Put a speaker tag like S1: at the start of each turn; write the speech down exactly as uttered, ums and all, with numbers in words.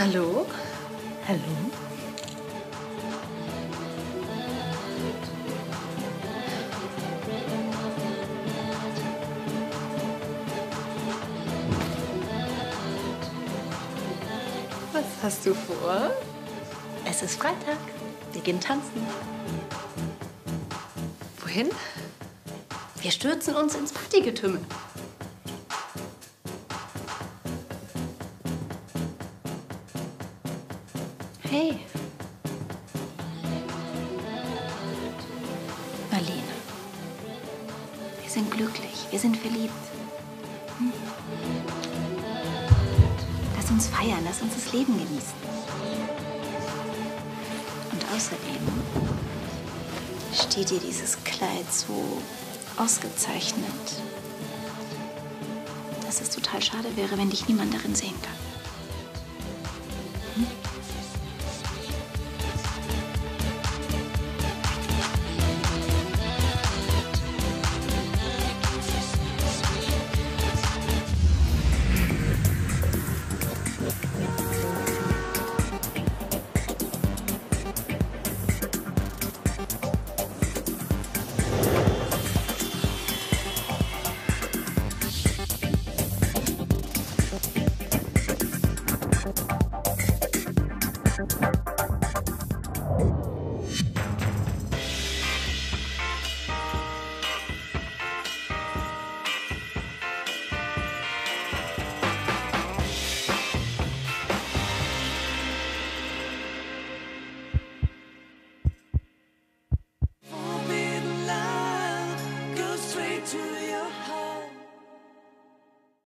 S1: Hallo?
S2: Hallo?
S1: Was hast du vor?
S2: Es ist Freitag. Wir gehen tanzen.
S1: Wohin?
S2: Wir stürzen uns ins Partygetümmel. Hey. Marlene. Wir sind glücklich. Wir sind verliebt. Hm? Lass uns feiern. Lass uns das Leben genießen. Und außerdem steht dir dieses Kleid so ausgezeichnet, dass es total schade wäre, wenn dich niemand darin sehen kann.